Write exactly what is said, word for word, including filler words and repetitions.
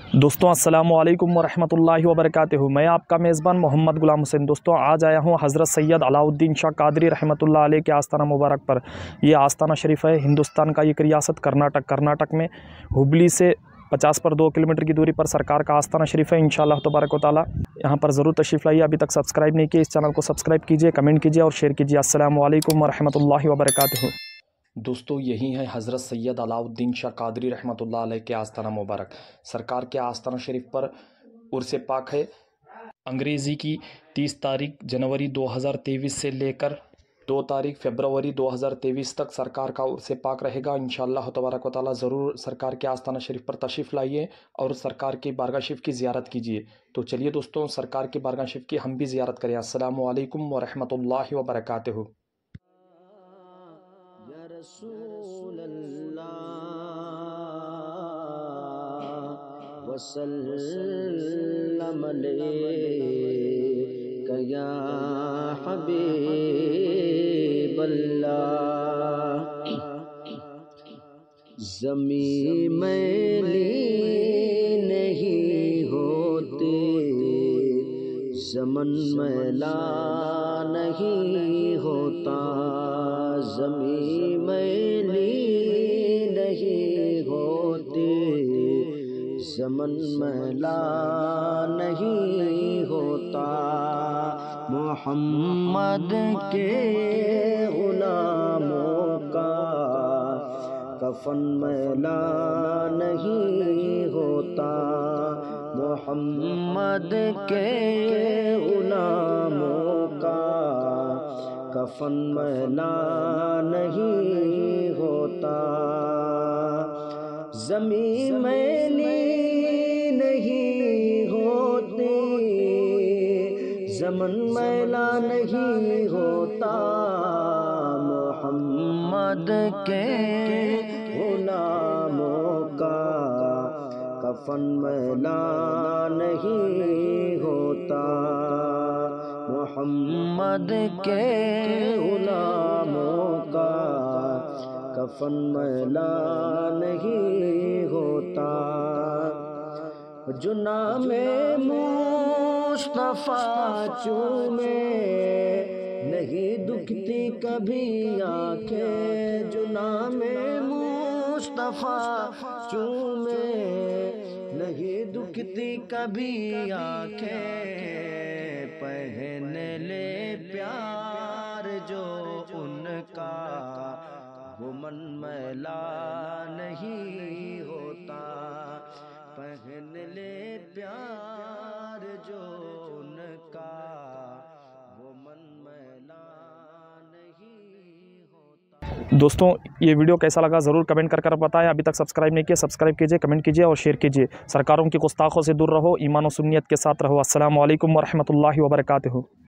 दोस्तों अस्सलामु अलैकुम वरहमतुल्लाहि वबरकातुहू। मैं आपका मेज़बान मोहम्मद गुलाम हुसैन। दोस्तों आज आया हूँ हज़रत सैयद अलाउद्दीन शाह कादरी रहमतुल्लाह अलैह के आस्थाना मुबारक पर। ये आस्थाना शरीफ है हिंदुस्तान का एक रियासत कर्नाटक कर्नाटक में हुबली से पचास पर दो किलोमीटर की दूरी पर सरकार का आस्थाना शरीफ है। इंशाअल्लाह तबारक व तआला यहाँ पर ज़रूर तशरीफ़ लाइए। अभी तक सब्सक्राइब नहीं किए इस चैनल को सब्सक्राइब कीजिए, कमेंट कीजिए और शेयर कीजिए। अस्सलामु अलैकुम वरहमतुल्लाहि वबरकातुहू। दोस्तों यही है हज़रत सैयद अलाउद्दीन शाह कादरी रहमतुल्लाह अलैह के आस्थाना मुबारक। सरकार के आस्थाना शरीफ पर उर्स पाक है। अंग्रेज़ी की तीस तारीख जनवरी दो हज़ार तेईस से लेकर दो तारीख फरवरी दो हज़ार तेईस तक सरकार का उर्स पाक रहेगा। इंशाअल्लाह तबारक व तआला ज़रूर सरकार के आस्थाना शरीफ पर तशरीफ़ लाइए और सरकार की बारगाह शरीफ की ज़ियारत कीजिए। तो चलिए दोस्तों सरकार की बारगाह शरीफ की हम भी ज़ियारत करें। अस्सलामु अलैकुम वरहमतुल्लाहि वबरकातुहू। या रसूल अल्लाह वसल्लम अलैका या हबीब अल्लाह। ज़मीं मैली नहीं होती, ज़मन मैला नहीं होता। ज़मीं मैली नहीं होती, ज़मन मैला नहीं होता। मोहम्मद के गुलामों का कफन मैला नहीं होता। मोहम्मद के गुलामों का कफन मैला नहीं होता। ज़मीं मैली नहीं होती, ज़मन मैला नहीं होता। मोहम्मद के गुलामों का कफन मैला नहीं होता। मोहम्मद के गुलामों का कफन मैला नहीं होता। जो नामे मुस्तफ़ा चूमे नहीं दुखती कभी आंखें। जो नामे मुस्तफ़ा चूमे नहीं दुखती कभी आंखें। पहन ले प्यार जो उनका वो मन मैला नहीं होता। पहन ले प्यार जो उनका वो मन मैला नहीं होता। दोस्तों ये वीडियो कैसा लगा ज़रूर कमेंट कर कर बताएं। अभी तक सब्सक्राइब नहीं किए सब्सक्राइब कीजिए, कमेंट कीजिए और शेयर कीजिए। सरकारों की गुस्ताखों से दूर रहो, ईमान और सुन्नियत के साथ रहो। अस्सलामु अलैकुम वरहमतुल्लाहि वबरकातुहू।